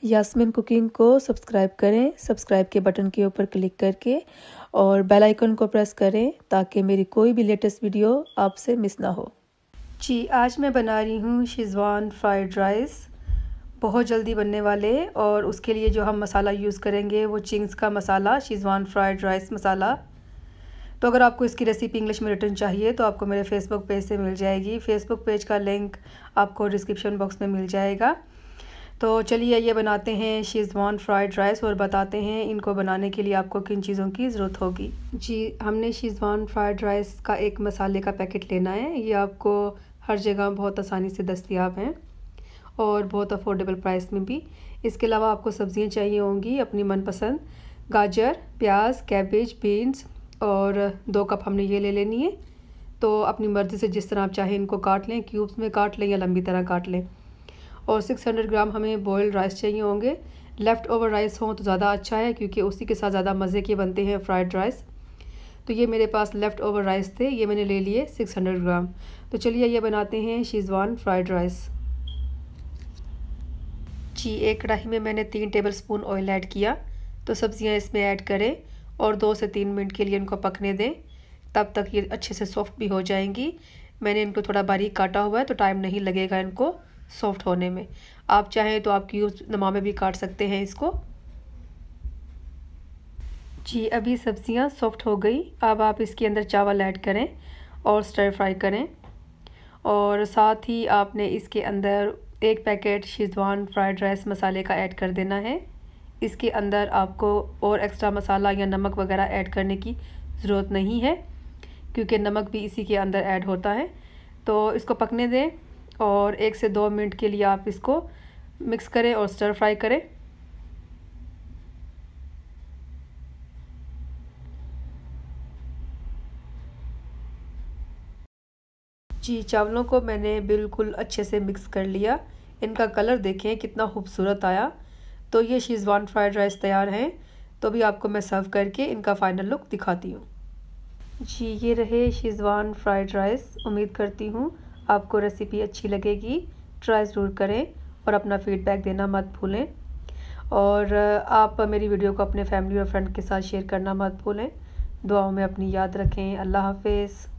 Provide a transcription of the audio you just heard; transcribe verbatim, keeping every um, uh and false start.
Yasmin cooking को subscribe करें, subscribe के बटन के ऊपर क्लिक करके और बेल आइकन को प्रेस करें ताकि मेरी कोई भी लेटेस्ट वीडियो आपसे मिस ना हो। जी, आज मैं बना रही हूँ शेज़वान फ्राइड राइस, बहुत जल्दी बनने वाले। और उसके लिए जो हम मसाला यूज़ करेंगे वो चिंग्स का masala, Schezwan fried rice masala. तो अगर आपको इसकी रेसिपी इंग्लिश में रिटर्न चाहिए तो आपको मेरे फेसबुक पेज से मिल जाएगी। फेसबुक पेज का लिंक आपको डिस्क्रिप्शन बॉक्स में मिल जाएगा। तो चलिए ये बनाते हैं शेज़वान फ्राइड राइस और बताते हैं इनको बनाने के लिए आपको किन चीज़ों की ज़रूरत होगी। जी, हमने शेज़वान फ्राइड राइस का एक मसाले का पैकेट लेना है। ये आपको हर जगह बहुत आसानी से दस्तयाब हैं और बहुत अफोर्डेबल प्राइस में भी। इसके अलावा आपको सब्ज़ियाँ चाहिए होंगी अपनी मनपसंद, गाजर, प्याज, कैबेज, बीन्स और दो कप हमने ये ले लेनी है। तो अपनी मर्ज़ी से जिस तरह आप चाहें इनको काट लें, क्यूब्स में काट लें या लंबी तरह काट लें। और छह सौ ग्राम हमें बॉइल्ड राइस चाहिए होंगे। लेफ़्ट ओवर राइस हो तो ज़्यादा अच्छा है क्योंकि उसी के साथ ज़्यादा मज़े के बनते हैं फ्राइड राइस। तो ये मेरे पास लेफ़्ट ओवर राइस थे, ये मैंने ले लिए छह सौ ग्राम। तो चलिए ये बनाते हैं शेज़वान फ्राइड राइस। जी, एक कढ़ाई में मैंने तीन टेबलस्पून ऑयल ऐड किया। तो सब्ज़ियाँ इसमें ऐड करें और दो से तीन मिनट के लिए इनको पकने दें, तब तक ये अच्छे से सॉफ्ट भी हो जाएंगी। मैंने इनको थोड़ा बारीक काटा हुआ है तो टाइम नहीं लगेगा इनको सॉफ्ट होने में। आप चाहें तो आप क्यूब्स नमा में भी काट सकते हैं इसको। जी, अभी सब्जियां सॉफ्ट हो गई। अब आप इसके अंदर चावल ऐड करें और स्टर फ्राई करें। और साथ ही आपने इसके अंदर एक पैकेट शेज़वान फ्राइड राइस मसाले का ऐड कर देना है। इसके अंदर आपको और एक्स्ट्रा मसाला या नमक वगैरह ऐड करने की ज़रूरत नहीं है क्योंकि नमक भी इसी के अंदर ऐड होता है। तो इसको पकने दें और एक से दो मिनट के लिए आप इसको मिक्स करें और स्टर फ्राई करें। जी, चावलों को मैंने बिल्कुल अच्छे से मिक्स कर लिया। इनका कलर देखें कितना खूबसूरत आया। तो ये शेज़वान फ्राइड राइस तैयार हैं। तो अभी आपको मैं सर्व करके इनका फ़ाइनल लुक दिखाती हूँ। जी, ये रहे शेज़वान फ्राइड राइस। उम्मीद करती हूँ आपको रेसिपी अच्छी लगेगी। ट्राई ज़रूर करें और अपना फ़ीडबैक देना मत भूलें। और आप मेरी वीडियो को अपने फैमिली और फ्रेंड के साथ शेयर करना मत भूलें। दुआओं में अपनी याद रखें। अल्लाह हाफ़िज़।